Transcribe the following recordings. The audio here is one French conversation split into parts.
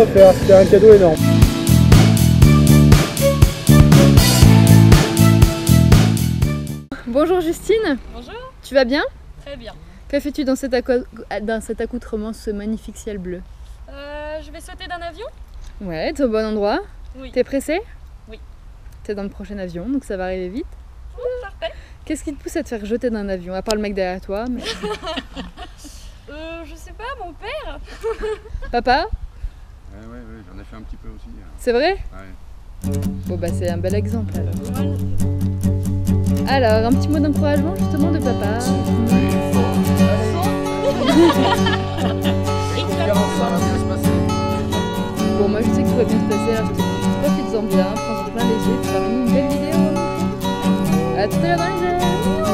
faire, c'était un cadeau énorme. Bonjour Justine. Bonjour. Tu vas bien? Très bien. Que fais-tu dans cet accoutrement, ce magnifique ciel bleu? Je vais sauter d'un avion. Ouais, t'es au bon endroit? Oui. T'es pressé? Oui. T'es dans le prochain avion, donc ça va arriver vite. Parfait. Qu'est-ce qui te pousse à te faire jeter d'un avion? À part le mec derrière toi, mais... Je sais pas, mon père. Papa? Ouais, j'en ai fait un petit peu aussi. C'est vrai? Ouais. Bon bah c'est un bel exemple alors. Un petit mot d'encouragement justement de papa. Bon moi je sais que tout va bien se passer, alors je te dis profites-en bien, prends-en plein les yeux, tu vas mener une belle vidéo. À tout à l'heure dans les airs.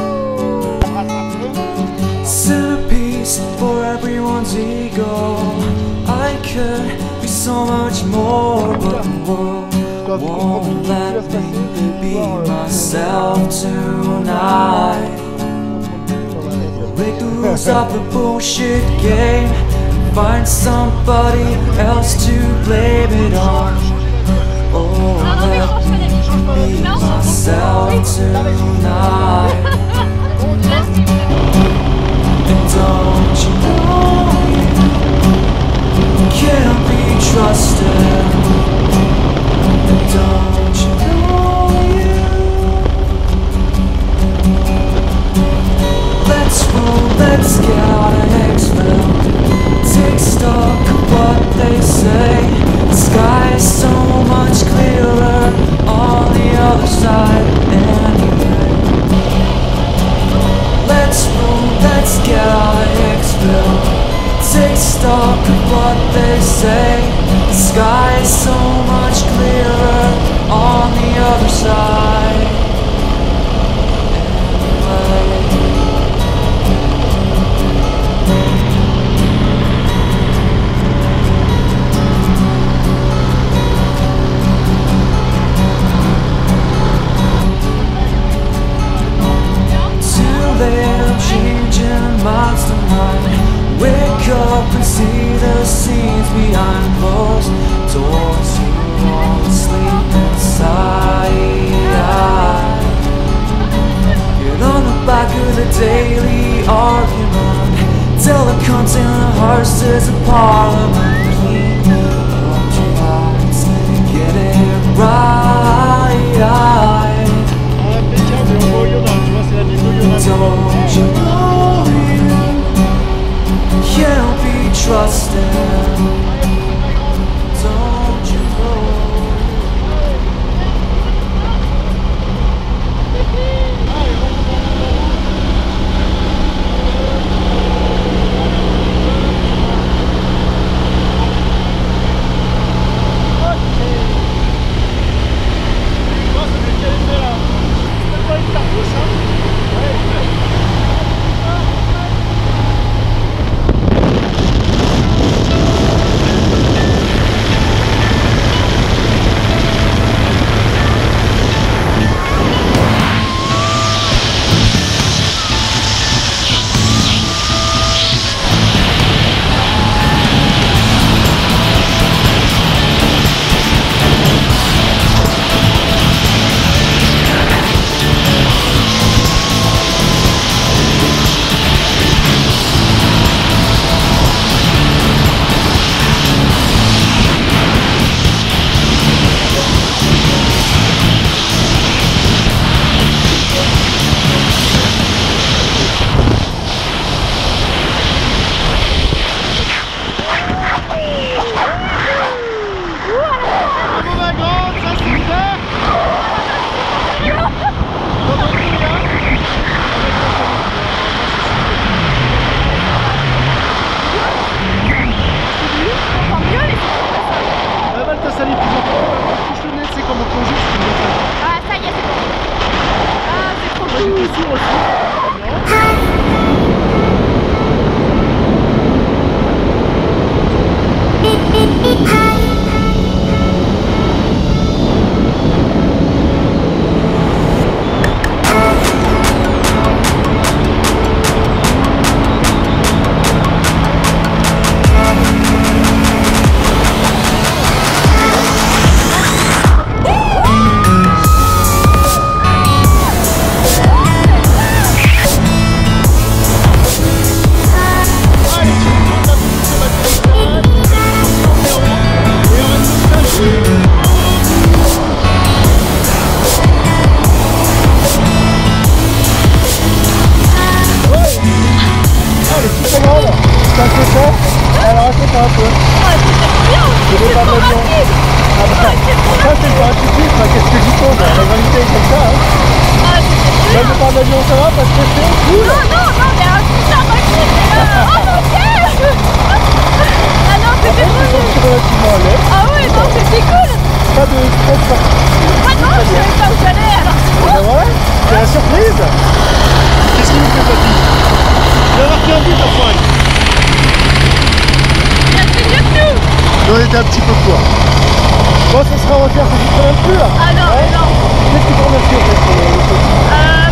Centerpiece for everyone's ego. I could be so much more, but the world won't let me be myself tonight. Break the rules of the bullshit game. Find somebody else to blame it on. Oh, let me be myself tonight. And don't you know you can't be trusted? And don't you know let's roll, let's get out of Hicksville. Take stock of what they say. The sky is so much clearer on the other side anyway. Let's roll, let's get out of Hicksville. Take stock of what they say. The sky is so much clearer on the other side anyway. Minds to mine. Wake up and see the scenes behind closed doors. You won't sleep inside. Get on the back of the daily argument. Tell the cunts in the horses of parliament. Clean up your eyes, get it right. Don't you know can't be trusted? Don't you know? Ça c'est ça. Alors raconte un peu. Ah, c'était trop bien. Le C'est départ trop de l'avion. rapide. Ah bah, ça c'est pas un petit titre, qu'est-ce que j'y compte? La réalité est comme ça. Hein. Ah, c'était trop Le bien. départ de l'avion, ça va? Pas stressé? Cool. Non, non, non, mais un super rapide. Oh mon Dieu. Ah non, Après, c'était je me trop sens bien. relativement à l'aise. Ah ouais, non, c'était cool. Pas de stress particulier. Ah non, je savais pas où j'allais, alors c'est bon. C'est vrai? C'est la surprise? Qu'est-ce qui vous fait papy? Il a marqué un but en soirée. Il a fait mieux que nous. On était un petit peu court. Bon, ce sera refaire que j'y peux même plus là. Ah non, Ouais. mais non. Qu'est-ce que tu remercies en fait pour le coach?